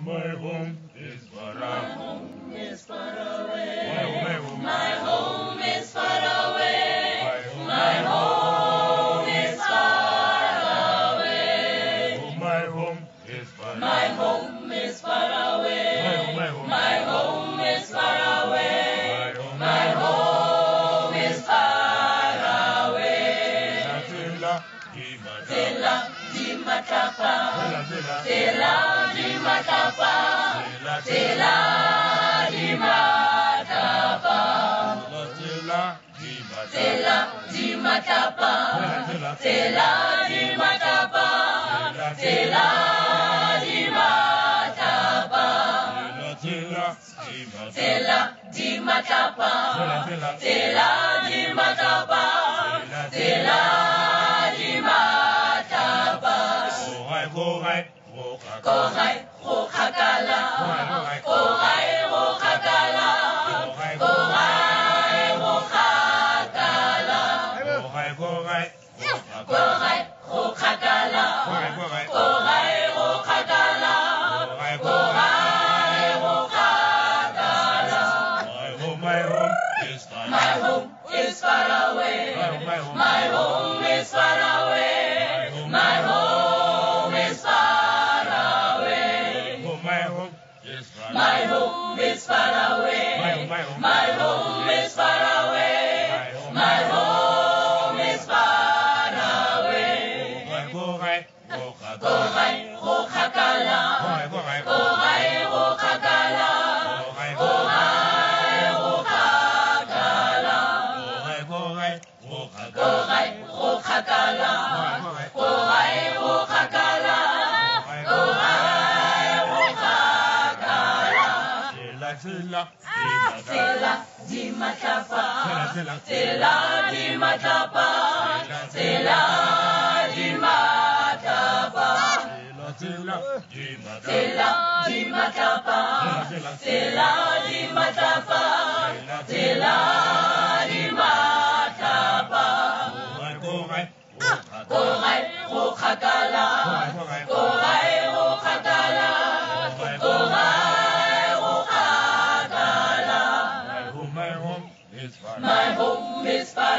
My home is far away. Is far away. My home is far away. My home is far away. My home is far away. My home is far away. My home is far away. My home is far away. Tela di matapa. Tela Tela di matapa. Tela di matapa. Tela di matapa. Tela di matapa. Tela di matapa. Tela di matapa. Tela di matapa. Tela di matapa. Korai rokakala. Korai rokakala. Korai rokakala. Korai rokakala. Korai rokakala. Korai rokakala. My home is far away. My home is far away. My home is far away. My home is far away. My home is far away. My home is far away. Korai rokakala. Korai rokakala. Korai rokakala. Korai rokakala. Korai rokakala. Korai rokakala. Tela di matapa. Tela di matapa. Tela di matapa. Tela di matapa. Tela di matapa. Tela di matapa. Korai rokakala. Korai rokakala. Korai rokakala. My home is far